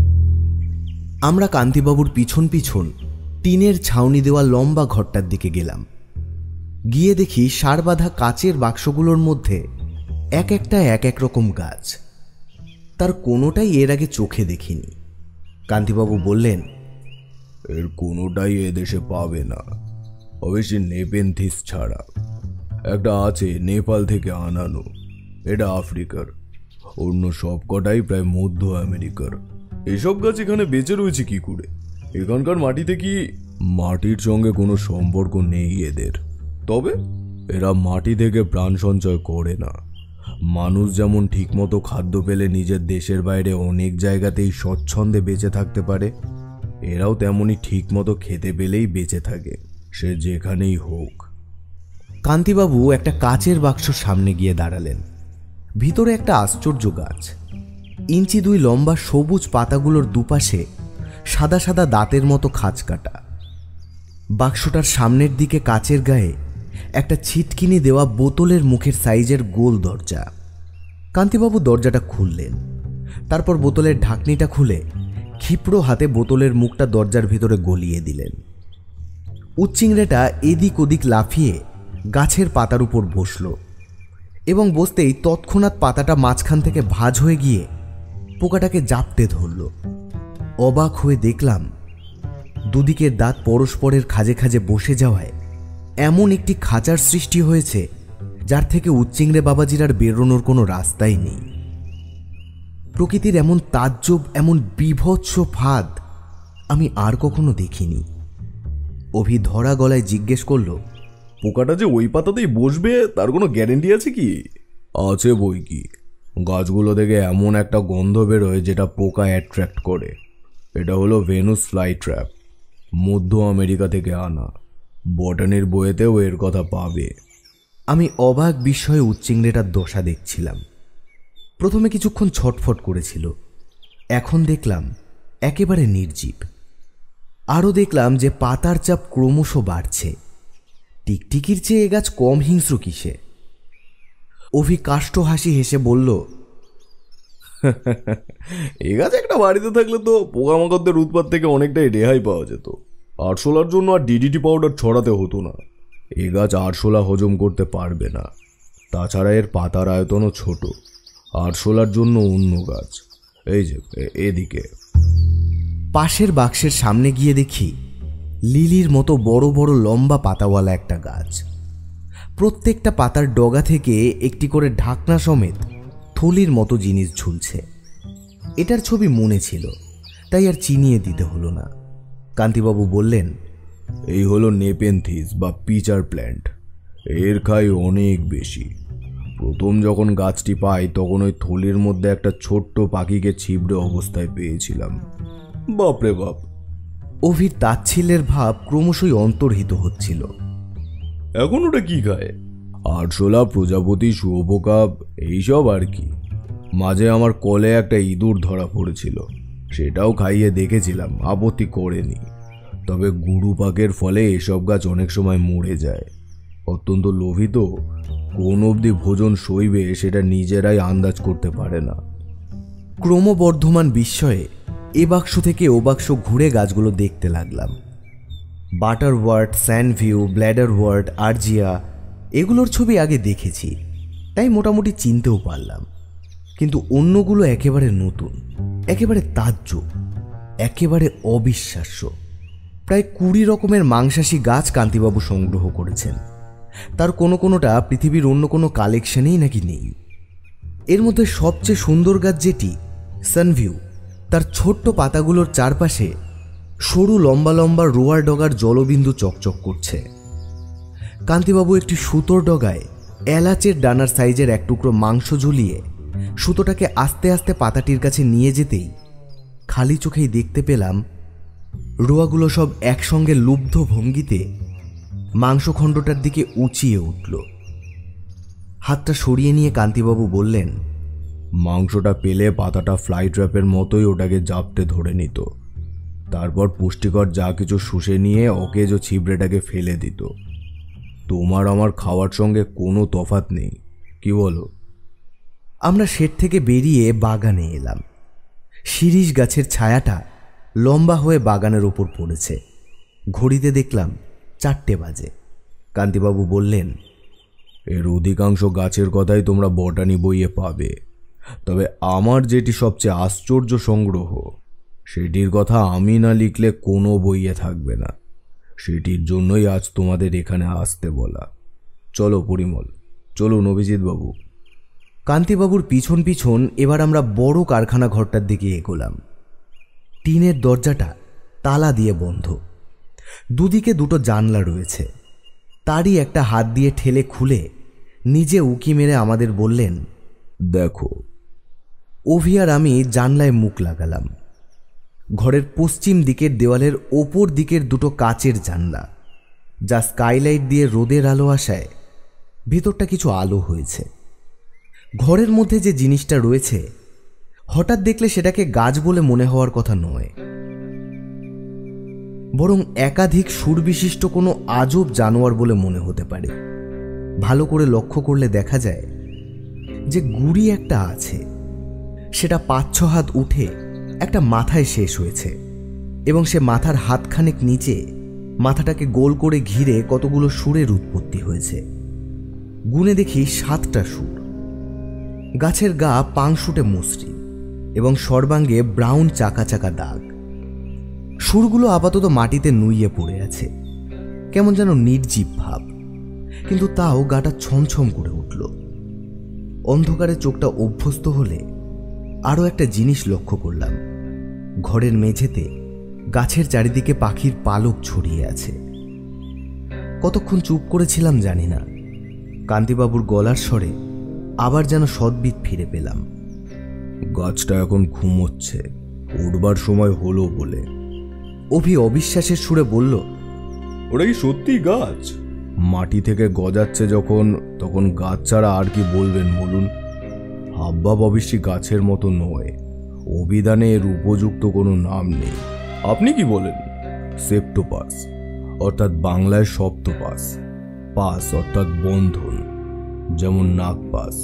আমরা কান্তিবাবুর পিছন পিছন টিনের ছাউনি দেওয়া লম্বা ঘরটার দিকে গেলাম। গিয়ে দেখি সার বাঁধা কাচের বাক্সগুলোর মধ্যে এক একটা এক এক রকম গাছ। তার কোনোটাই এর আগে চোখে দেখিনি। কান্তিবাবু বললেন, এর কোনোটাই এদেশে পাবে না, অবশ্যই নেপেনথিস ছাড়া। একটা আছে নেপাল থেকে আনানো, এটা আফ্রিকার। অন্য সব কটাই প্রায় মধ্য আমেরিকার। এসব গাছ এখানে বেঁচে রয়েছে কি করে? এখানকার মাটিতে কি? মাটির সঙ্গে কোনো সম্পর্ক নেই এদের, তবে এরা মাটি থেকে প্রাণ সঞ্চয় করে না। মানুষ যেমন ঠিকমতো খাদ্য পেলে নিজের দেশের বাইরে অনেক জায়গাতেই স্বচ্ছন্দে বেঁচে থাকতে পারে, এরাও তেমনই ঠিকমতো খেতে পেলেই বেঁচে থাকে, সে যেখানেই হোক। কান্তিবাবু একটা কাচের বাক্সর সামনে গিয়ে দাঁড়ালেন। ভিতরে একটা আশ্চর্য গাছ। ইঞ্চি দুই লম্বা, সবুজ পাতাগুলোর দুপাশে সাদা সাদা দাঁতের মতো খাঁজ কাটা। বাক্সটার সামনের দিকে কাচের গায়ে একটা ছিটকিনি দেওয়া বোতলের মুখের সাইজের গোল দরজা। কান্তিবাবু দরজাটা খুললেন, তারপর বোতলের ঢাকনিটা খুলে ক্ষিপ্র হাতে বোতলের মুখটা দরজার ভিতরে গলিয়ে দিলেন। উচ্চিংড়েটা এদিক ওদিক লাফিয়ে গাছের পাতার উপর বসল এবং বসতেই তৎক্ষণাৎ পাতাটা মাঝখান থেকে ভাঁজ হয়ে গিয়ে পোকাটাকে জাপটে ধরল। অবাক হয়ে দেখলাম দুদিকের দাঁত পরস্পরের খাজে খাজে বসে যাওয়ায় এমন একটি খাঁচার সৃষ্টি হয়েছে যার থেকে উচ্চিংড়ে বাবাজির আর বেরোনোর কোনো রাস্তাই নেই। প্রকৃতির এমন তাজ্জব, এমন বিভৎস ফাঁদ আমি আর কখনো দেখিনি। অভি ধরা গলায় জিজ্ঞেস করল, পোকাটা যে ওই পাতাতেই বসবে তার কোনো গ্যারেন্টি আছে কি? আছে বই কি, গাছগুলো থেকে এমন একটা গন্ধ বেরোয় যেটা পোকা অ্যাট্রাক্ট করে। এটা হলো ভেনুস ফ্লাই ট্র্যাপ, মধ্য আমেরিকা থেকে আনা। বটানির বইয়েতেও এর কথা পাবে। আমি অবাক বিস্ময়ে উচ্চিংড়েটার দশা দেখছিলাম। প্রথমে কিছুক্ষণ ছটফট করেছিল, এখন দেখলাম একেবারে নির্জীব। আরও দেখলাম যে পাতার চাপ ক্রমশ বাড়ছে। টিকটিকির চেয়ে এ গাছ কম হিংস্র কিসে? অভি কাষ্ঠ হাসি হেসে বলল, এ গাছ একটা বাড়িতে থাকলে তো পোকামাকড়দের উৎপাত থেকে অনেকটাই রেহাই পাওয়া যেত। আরশোলার জন্য আর ডিডিটি পাউডার ছড়াতে হতো না। এ গাছ আরশোলা হজম করতে পারবে না, তাছাড়া এর পাতার আয়তনও ছোট। আরশোলার জন্য অন্য গাছ, এই যে এদিকে। পাশের বাক্সের সামনে গিয়ে দেখি লিলির মতো বড় বড় লম্বা পাতাওয়ালা একটা গাছ। প্রত্যেকটা পাতার ডগা থেকে একটি করে ঢাকনা সমেত থলির মতো জিনিস ঝুলছে। এটার ছবি মনে ছিল, তাই আর চিনিয়ে দিতে হলো না। কান্তিবাবু বললেন, এই হলো নেপেনথিস বা পিচার প্ল্যান্ট। এর খাই অনেক বেশি। প্রথম যখন গাছটি পাই তখন ওই থলির মধ্যে একটা ছোট্ট পাখিকে ছিবড়ে অবস্থায় পেয়েছিলাম। বাপরে বাপ! অভির তাচ্ছিল্যের ভাব ক্রমশই অন্তর্হিত হচ্ছিল। এখন ওটা কি খায়? আরশোলা, প্রজাপতি, শুয়োপোকা, এইসব আর কি। মাঝে আমার কলে একটা ইঁদুর ধরা পড়েছিল, সেটাও খাইয়ে দেখেছিলাম, আপত্তি করেনি। তবে গুরুপাকের ফলে এসব গাছ অনেক সময় মরে যায়। অত্যন্ত লোভিত, কোন অবধি ভোজন সইবে সেটা নিজেরাই আন্দাজ করতে পারে না। ক্রমবর্ধমান বিস্ময়ে এ বাক্স থেকে ও বাক্স ঘুরে গাছগুলো দেখতে লাগলাম। বাটারওয়ার্ট, স্যান্ডভিউ, ব্ল্যাডারওয়ার্ট, আর্জিয়া, এগুলোর ছবি আগে দেখেছি, তাই মোটামুটি চিনতেও পারলাম। কিন্তু অন্যগুলো একেবারে নতুন, একেবারে তাজ্জব, একেবারে অবিশ্বাস্য। প্রায় কুড়ি রকমের মাংসাশী গাছ কান্তিবাবু সংগ্রহ করেছেন। তার কোনো কোনোটা পৃথিবীর অন্য কোনো কালেকশনেই নাকি নেই। এর মধ্যে সবচেয়ে সুন্দর গাছ যেটি, সানভিউ, তার ছোট্ট পাতাগুলোর চারপাশে সরু লম্বা লম্বা রোয়ার ডগার জলবিন্দু চকচক করছে। কান্তিবাবু একটি সুতোর ডগায় এলাচের ডানার সাইজের এক টুকরো মাংস ঝুলিয়ে সুতোটাকে আস্তে আস্তে পাতাটির কাছে নিয়ে যেতেই খালি চোখেই দেখতে পেলাম রোয়াগুলো সব একসঙ্গে লুব্ধ ভঙ্গিতে মাংসখণ্ডটার দিকে উঁচিয়ে উঠল। হাতটা সরিয়ে নিয়ে কান্তিবাবু বললেন, মাংসটা পেলে পাতাটা ফ্লাই ট্র্যাপের মতোই ওটাকে জাপটে ধরে নিত, তারপর পুষ্টিকর যা কিছু শুষে নিয়ে অকেজ ও ছিবড়েটাকে ফেলে দিত। তোমার আমার খাওয়ার সঙ্গে কোনো তফাৎ নেই, কি বলো? আমরা শেড থেকে বেরিয়ে বাগানে এলাম। শিরীষ গাছের ছায়াটা লম্বা হয়ে বাগানের ওপর পড়েছে। ঘড়িতে দেখলাম চারটে বাজে। কান্তিবাবু বললেন, এর অধিকাংশ গাছের কথাই তোমরা বটানি বইয়ে পাবে, তবে আমার যেটি সবচেয়ে আশ্চর্য সংগ্রহ সেটির কথা আমি না লিখলে কোনো বইয়ে থাকবে না। সেটির জন্যই আজ তোমাদের এখানে আসতে বলা। চলো পরিমল, চলুন অভিজিৎবাবু। কান্তিবাবুর পিছন পিছন এবার আমরা বড় কারখানা ঘরটার দিকে এগোলাম। টিনের দরজাটা তালা দিয়ে বন্ধ, দুদিকে দুটো জানলা রয়েছে। তারই একটা হাত দিয়ে ঠেলে খুলে নিজে উকি মেরে আমাদের বললেন, দেখো। অভি আর আমি জানলায় মুখ লাগালাম। ঘরের পশ্চিম দিকের দেওয়ালের ওপর দিকের দুটো কাচের জানলা, যা স্কাইলাইট দিয়ে রোদের আলো আসায় ভিতরটা কিছু আলো হয়েছে। ঘরের মধ্যে যে জিনিসটা রয়েছে হঠাৎ দেখলে সেটাকে গাছ বলে মনে হওয়ার কথা নয়, বরং একাধিক সুরবিশিষ্ট কোনো আজব জানোয়ার বলে মনে হতে পারে। ভালো করে লক্ষ্য করলে দেখা যায় যে গুড়ি একটা আছে, সেটা পাঁচ ছ হাত উঠে একটা মাথায় শেষ হয়েছে এবং সে মাথার হাতখানেক নিচে মাথাটাকে গোল করে ঘিরে কতগুলো সুরের উৎপত্তি হয়েছে। গুনে দেখি সাতটা সুর। গাছের গা পাংশুটে মসৃণ এবং সর্বাঙ্গে ব্রাউন চাকা চাকা দাগ। সুরগুলো আপাতত মাটিতে নুইয়ে পড়ে আছে, কেমন যেন নির্জীব ভাব, কিন্তু তাও গাটা ছমছম করে উঠল। অন্ধকারে চোখটা অভ্যস্ত হলে আরও একটা জিনিস লক্ষ্য করলাম। ঘরের মেঝেতে গাছের চারিদিকে পাখির পালক ছড়িয়ে আছে। কতক্ষণ চুপ করেছিলাম জানি না। কান্তিবাবুর গলার স্বরে আবার যেন সদ্বিদ ফিরে পেলাম। গাছটা এখন ঘুমোচ্ছে, উঠবার সময় হলো বলে। অভি অবিশ্বাসের সুরে বলল, ওটা কি সত্যি গাছ? মাটি থেকে গজাচ্ছে যখন, তখন গাছ ছাড়া আর কি বলবেন বলুন? হাবভাব অবশ্যই গাছের মতো নয়, অভিধানে এর উপযুক্ত কোনো নাম নেই। আপনি কি বলেন? সেপ্টোপাস, অর্থাৎ বাংলায় সপ্তপাস। পাস অর্থাৎ বন্ধন, যেমন নাগপাস।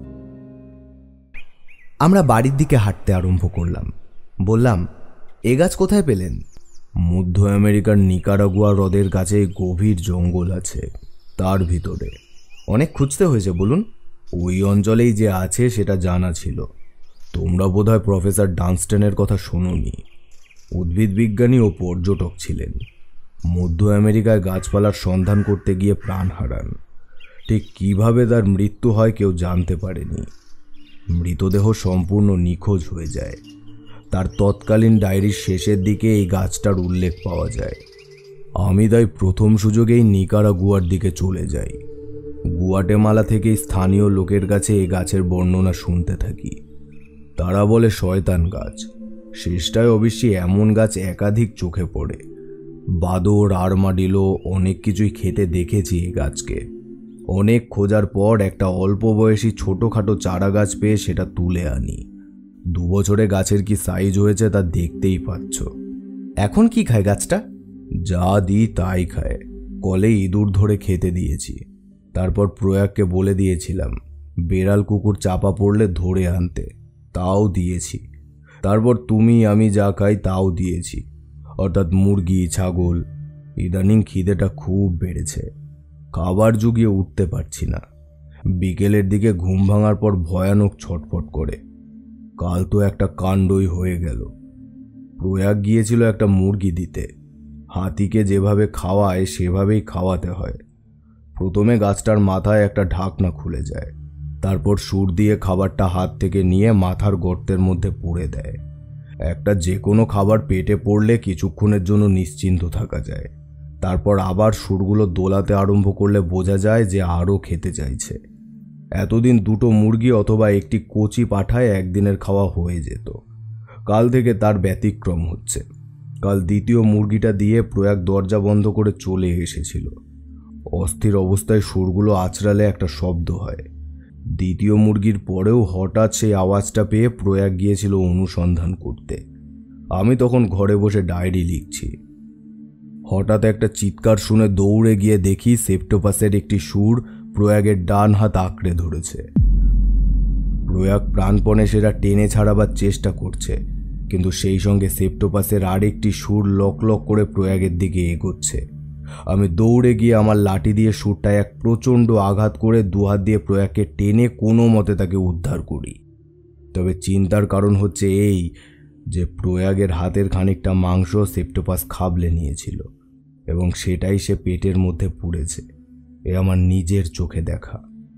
আমরা বাড়ির দিকে হাঁটতে আরম্ভ করলাম। বললাম, এ গাছ কোথায় পেলেন? মধ্য আমেরিকার নিকারাগুয়া হ্রদের কাছে গভীর জঙ্গল আছে, তার ভিতরে। অনেক খুঁজতে হয়েছে বলুন? ওই অঞ্চলেই যে আছে সেটা জানা ছিল। তোমরা বোধহয় প্রফেসর ডানস্টনের কথা শোনোনি। উদ্ভিদ বিজ্ঞানী ও পর্যটক ছিলেন। মধ্য আমেরিকায় গাছপালার সন্ধান করতে গিয়ে প্রাণ হারান। ঠিক কিভাবে তার মৃত্যু হয় কেউ জানতে পারেনি। মৃতদেহ সম্পূর্ণ নিখোঁজ হয়ে যায়। তার তৎকালীন ডায়েরির শেষের দিকে এই গাছটার উল্লেখ পাওয়া যায়। আমি তাই প্রথম সুযোগেই নিকারাগুয়ার দিকে চলে যাই। গুয়াটেমালা থেকে স্থানীয় লোকের কাছে এই গাছের বর্ণনা শুনতে থাকি। তারা বলে শয়তান গাছ। শেষটায় অবশ্যই এমন গাছ একাধিক চোখে পড়ে। বাদর, আরমাডিলো অনেক কিছুই খেতে দেখেছি এই গাছকে। অনেক খোঁজার পর একটা অল্প বয়সী ছোটোখাটো চারা গাছ পেয়ে সেটা তুলে আনি। দু বছরে গাছের কি সাইজ হয়েছে তা দেখতেই পাচ্ছ। এখন কি খায় গাছটা? যা দিই তাই খায়। কলে ইঁদুর ধরে খেতে দিয়েছি। তারপর প্রয়াগকে বলে দিয়েছিলাম বেড়াল কুকুর চাপা পড়লে ধরে আনতে, তাও দিয়েছি। তারপর তুমি আমি যা খাই তাও দিয়েছি, অর্থাৎ মুরগি, ছাগল। ইদানিং খিদেটা খুব বেড়েছে, খাবার জুগিয়ে উঠতে পারছি না। বিকেলের দিকে ঘুম ভাঙার পর ভয়ানক ছটফট করে। কাল তো একটা কাণ্ডই হয়ে গেল। প্রয়াগ গিয়েছিল একটা মুরগি দিতে। হাতিকে যেভাবে খাওয়ায় সেভাবেই খাওয়াতে হয়। প্রথমে গাছটার মাথায় একটা ঢাকনা খুলে যায়, তারপর সুর দিয়ে খাবারটা হাত থেকে নিয়ে মাথার গর্তের মধ্যে পুরে দেয়। একটা যে কোনো খাবার পেটে পড়লে কিছুক্ষণের জন্য নিশ্চিন্ত থাকা যায়। তারপর আবার সুরগুলো দোলাতে আরম্ভ করলে বোঝা যায় যে আরও খেতে চাইছে। এতদিন দুটো মুরগি অথবা একটি কচি পাঠায় একদিনের খাওয়া হয়ে যেত। কাল থেকে তার ব্যতিক্রম হচ্ছে। কাল দ্বিতীয় মুরগিটা দিয়ে প্রয়াগ দরজা বন্ধ করে চলে এসেছিল। অস্থির অবস্থায় সুরগুলো আঁচড়ালে একটা শব্দ হয়। দ্বিতীয় মুরগির পরেও হঠাৎ সেই আওয়াজটা পেয়ে প্রয়াগ গিয়েছিল অনুসন্ধান করতে। আমি তখন ঘরে বসে ডায়েরি লিখছি। হঠাৎ একটা চিৎকার শুনে দৌড়ে গিয়ে দেখি সেপ্টোপাসের একটি সুর প্রয়াগের ডান হাত আঁকড়ে ধরেছে। প্রয়াগ প্রাণপণে সেটা টেনে ছাড়াবার চেষ্টা করছে, কিন্তু সেই সঙ্গে সেপ্টোপাসের আরেকটি সুর লক লক করে প্রয়াগের দিকে এগোচ্ছে। আমি দৌড়ে গিয়ে আমার লাঠি দিয়ে সুরটায় এক প্রচণ্ড আঘাত করে দুহাত দিয়ে প্রয়াগকে টেনে কোনো মতে তাকে উদ্ধার করি। তবে চিন্তার কারণ হচ্ছে এই যে প্রয়াগের হাতের খানিকটা মাংস সেপ্টোপাস খাবলে নিয়েছিল এবং সেটাই সে পেটের মধ্যে পুড়েছে। এ আমার নিজের চোখে দেখা।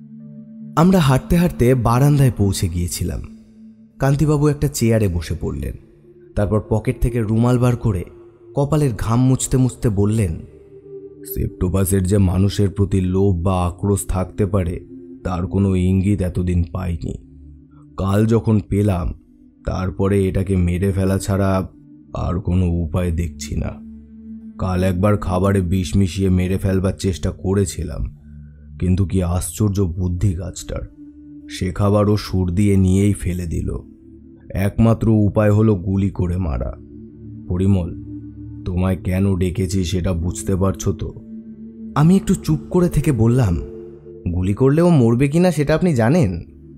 আমরা হাঁটতে হাঁটতে বারান্দায় পৌঁছে গিয়েছিলাম। কান্তিবাবু একটা চেয়ারে বসে পড়লেন। তারপর পকেট থেকে রুমাল বার করে কপালের ঘাম মুছতে মুছতে বললেন, সেপ্টোপাসের যে মানুষের প্রতি লোভ বা আক্রোশ থাকতে পারে তার কোনো ইঙ্গিত এতদিন পাইনি। কাল যখন পেলাম তারপরে এটাকে মেরে ফেলা ছাড়া আর কোনো উপায় দেখছি না। কাল একবার খাবারে বিষ মিশিয়ে মেরে ফেলবার চেষ্টা করেছিলাম, কিন্তু কি আশ্চর্য বুদ্ধি গাছটার। সে খাবারও সুর দিয়ে নিয়েই ফেলে দিল। একমাত্র উপায় হলো গুলি করে মারা। পরিমল, তোমায় কেন ডেকেছি সেটা বুঝতে পারছো তো? আমি একটু চুপ করে থেকে বললাম, গুলি করলেও মরবে কিনা সেটা আপনি জানেন?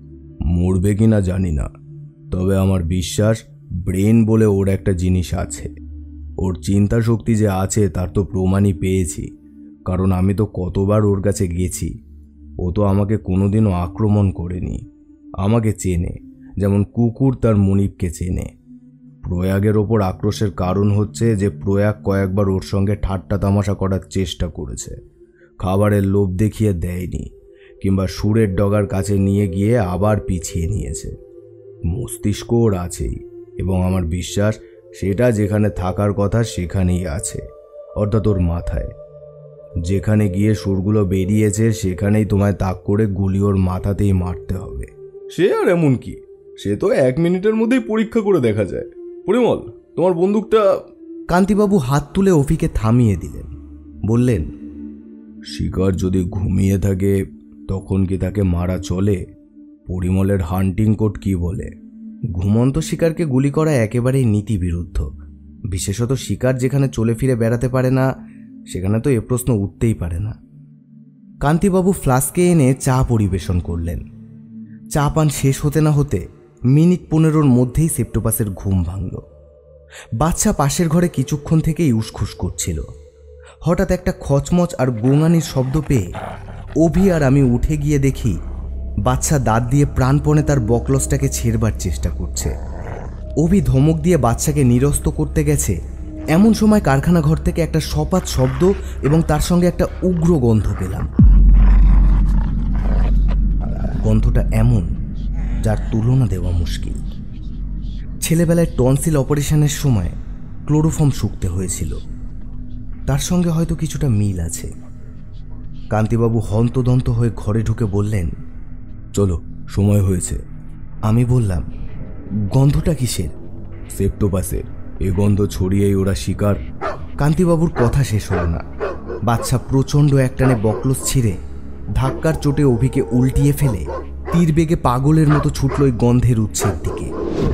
মরবে কিনা জানি না, তবে আমার বিশ্বাস ব্রেন বলে ওর একটা জিনিস আছে। ওর চিন্তা শক্তি যে আছে তার তো প্রমাণই পেয়েছি, কারণ আমি তো কতবার ওর কাছে গেছি। ও তো আমাকে কোনোদিনও আক্রমণ করেনি। আমাকে চেনে, যেমন কুকুর তার মনিবকে চেনে। প্রয়াগের ওপর আক্রোশের কারণ হচ্ছে যে প্রয়াগ কয়েকবার ওর সঙ্গে ঠাট্টা তামাশা করার চেষ্টা করেছে। খাবারের লোভ দেখিয়ে দেয়নি, কিংবা সুরের ডগার কাছে নিয়ে গিয়ে আবার পিছিয়ে নিয়েছে। মস্তিষ্ক ওর আছেই, এবং আমার বিশ্বাস সেটা যেখানে থাকার কথা সেখানেই আছে, অর্থাৎ ওর মাথায়। যেখানে গিয়ে সুরগুলো বেরিয়েছে সেখানেই তোমায় তাক করে গুলি ওর মাথাতেই মারতে হবে। সে আর এমন কি, সে তো এক মিনিটের মধ্যেই পরীক্ষা করে দেখা যায়। পরিমল, তোমার বন্দুকটা। কান্তিবাবু হাত তুলে অভিকে থামিয়ে দিলেন। বললেন, শিকার যদি ঘুমিয়ে থাকে তখন কি তাকে মারা চলে? পরিমলের হান্টিং কোড কি বলে? ঘুমন্ত শিকারকে গুলি করা একেবারেই নীতি বিরুদ্ধ। বিশেষত শিকার যেখানে চলে ফিরে বেড়াতে পারে না সেখানে তো এ প্রশ্ন উঠতেই পারে না। কান্তিবাবু ফ্লাস্কে এনে চা পরিবেশন করলেন। চা পান শেষ হতে না হতে মিনিট পনেরোর মধ্যেই সেপ্টোপাসের ঘুম ভাঙল। বাচ্চা পাশের ঘরে কিছুক্ষণ থেকেই উসখুস করছিল। হঠাৎ একটা খচমচ আর গোঙানির শব্দ পেয়ে অভি আর আমি উঠে গিয়ে দেখি বাচ্চা দাঁত দিয়ে প্রাণপণে তার বকলসটাকে ছেড়বার চেষ্টা করছে। অভি ধমক দিয়ে বাচ্চাকে নিরস্ত করতে গেছে, এমন সময় কারখানা ঘর থেকে একটা সপাত শব্দ এবং তার সঙ্গে একটা উগ্র গন্ধ পেলাম। গন্ধটা এমন যার তুলনা দেওয়া মুশকিল। ছেলেবেলায় টনসিল অপারেশনের সময় ক্লোরোফর্ম শুকতে হয়েছিল, তার সঙ্গে হয়তো কিছুটা মিল আছে। কান্তিবাবু হন্তদন্ত হয়ে ঘরে ঢুকে বললেন, চলো, সময় হয়েছে। আমি বললাম, গন্ধটা কিসের? সেপ্টোপাসের। এ গন্ধ ছড়িয়েই ওরা শিকার। কান্তিবাবুর কথা শেষ হলো না। বাচ্চা প্রচণ্ড একটানে বকলস ছিঁড়ে ধাক্কার চোটে অভিকে উল্টিয়ে ফেলে তীর বেগে পাগলের মতো ছুটল ওই গন্ধের উৎসের দিকে।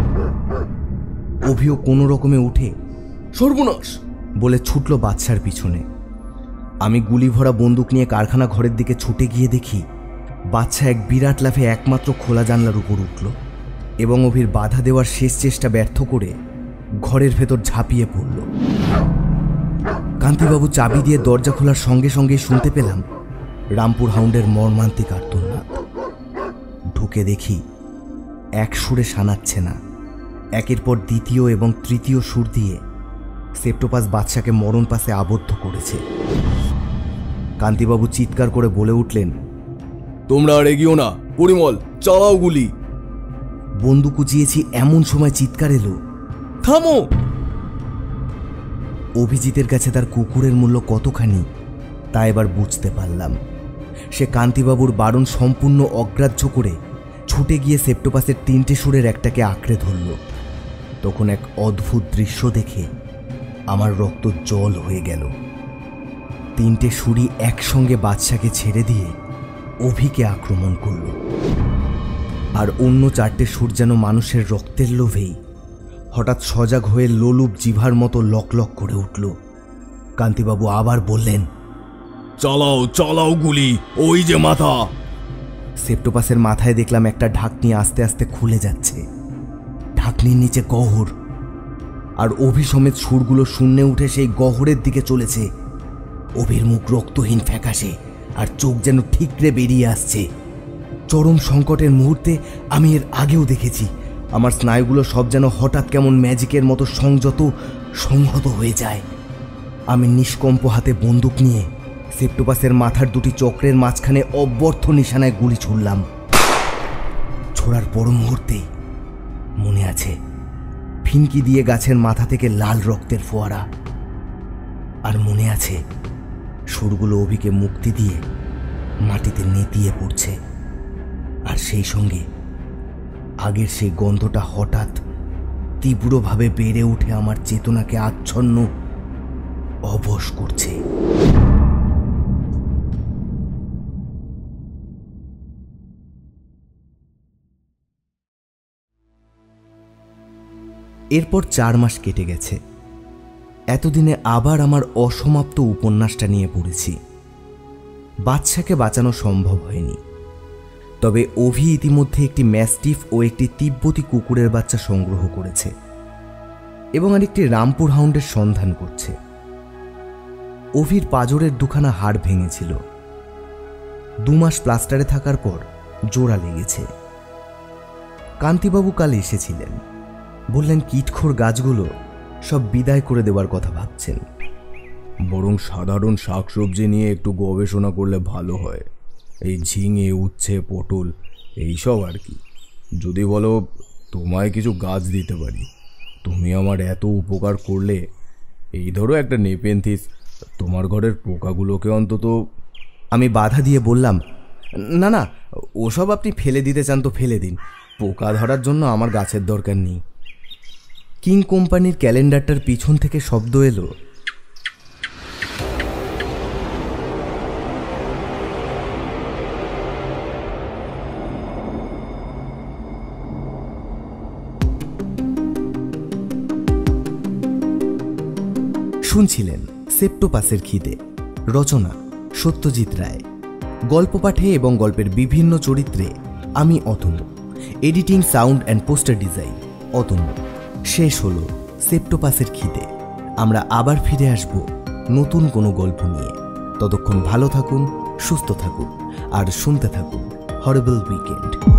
অভিও কোনো রকমে উঠে সর্বনাশ বলে ছুটল বাচ্চার পিছনে। আমি গুলি ভরা বন্দুক নিয়ে কারখানা ঘরের দিকে ছুটে গিয়ে দেখি বাচ্চা এক বিরাট লাফে একমাত্র খোলা জানলার উপর উঠল এবং অভির বাধা দেওয়ার শেষ চেষ্টা ব্যর্থ করে ঘরের ভেতর ঝাঁপিয়ে পড়ল। কান্তিবাবু চাবি দিয়ে দরজা খোলার সঙ্গে সঙ্গে শুনতে পেলাম রামপুর হাউন্ডের মর্মান্তিক আর্তনাদ। ঢুকে দেখি এক সুরে শানাচ্ছে না, একের পর দ্বিতীয় এবং তৃতীয় সুর দিয়ে সেপ্টোপাস বাচ্চাকে মরণ পাশে আবদ্ধ করেছে। কান্তিবাবু চিৎকার করে বলে উঠলেন, তোমরা আর এগিও না, পরিমল চালাও গুলি। বন্দুক উঁচিয়েছি এমন সময় চিৎকার এলো, থামো। অভিজিতের কাছে তার কুকুরের মূল্য কতখানি তা এবার বুঝতে পারলাম। সে কান্তিবাবুর বারণ সম্পূর্ণ অগ্রাহ্য করে ছুটে গিয়ে সেপ্টোপাসের তিনটে সুরের একটাকে আঁকড়ে ধরল। তখন এক অদ্ভুত দৃশ্য দেখে আমার রক্ত জল হয়ে গেল। তিনটে সুরি একসঙ্গে বাদশাকে ছেড়ে দিয়ে অভিকে আক্রমণ করল, আর অন্য চারটে সুর যেন মানুষের রক্তের লোভেই হঠাৎ সজাগ হয়ে লোলুপ জিভার মতো লক লক করে উঠল। কান্তিবাবু আবার বললেন, চালাও চালাও গুলি, ওই যে মাথা। সেপ্টোপাসের মাথায় দেখলাম একটা ঢাকনি আস্তে আস্তে খুলে যাচ্ছে। ঢাকনির নিচে গহর, আর অভি সমেত সুরগুলো শূন্যে উঠে সেই গহরের দিকে চলেছে। অভির মুখ রক্তহীন ফ্যাকাশে, আর চোখ যেন ঠিকরে বেরিয়ে আসছে। চরম সংকটের মুহূর্তে আমি এর আগেও দেখেছি আমার স্নায়ুগুলো সব যেন হঠাৎ কেমন ম্যাজিকের মতো সংযত সংহত হয়ে যায়। আমি নিষ্কম্প হাতে বন্দুক নিয়ে সেপ্টোপাসের মাথার দুটি চক্রের মাঝখানে অব্যর্থ নিশানায় গুলি ছুড়লাম। ছোড়ার পর মুহূর্তেই মনে আছে ফিনকি দিয়ে গাছের মাথা থেকে লাল রক্তের ফোয়ারা, আর মনে আছে সুরগুলো অভিকে মুক্তি দিয়ে মাটিতে নেতিয়ে পড়ছে, আর সেই সঙ্গে আগের সেই গন্ধটা হঠাৎ তীব্রভাবে বেড়ে উঠে আমার চেতনাকে আচ্ছন্ন অবশ করছে। এরপর চার মাস কেটে গেছে। এতদিনে আবার আমার অসমাপ্ত উপন্যাসটা নিয়ে পড়েছি। বাদশাকে বাঁচানো সম্ভব হয়নি, তবে অভি ইতিমধ্যে একটি ম্যাস্টিফ ও একটি তিব্বতী কুকুরের বাচ্চা সংগ্রহ করেছে এবং আরেকটি রামপুর হাউন্ডের সন্ধান করছে। অভির পাঁজরের দুখানা হাড় ভেঙেছিল। দু মাস প্লাস্টারে থাকার পর জোড়া লেগেছে। কান্তিবাবু কাল এসেছিলেন, বললেন কীটখোর গাছগুলো সব বিদায় করে দেওয়ার কথা ভাবছেন। বরং সাধারণ শাকসবজি নিয়ে একটু গবেষণা করলে ভালো হয়। এই ঝিঙে, উচ্ছে, পটল এইসব আর কি। যদি বলো তোমায় কিছু গাছ দিতে পারি, তুমি আমার এত উপকার করলে। এই ধরো একটা নেপেন্থিস, তোমার ঘরের পোকাগুলোকে অন্তত। আমি বাধা দিয়ে বললাম, না না, ওসব আপনি ফেলে দিতে চান তো ফেলে দিন, পোকা ধরার জন্য আমার গাছের দরকার নেই। কিং কোম্পানির ক্যালেন্ডারটার পিছন থেকে শব্দ এলো, শুনছিলেন সেপ্টোপাসের খিদে। রচনা সত্যজিৎ রায়। গল্প পাঠে এবং গল্পের বিভিন্ন চরিত্রে আমি Atanu. Editing, sound and poster design Atanu. শেষ হলো সেপ্টোপাসের খিদে। আমরা আবার ফিরে আসব নতুন কোনো গল্প নিয়ে। ততক্ষণ ভালো থাকুন, সুস্থ থাকুন আর শুনতে থাকুন হরিবল উইকেন্ড।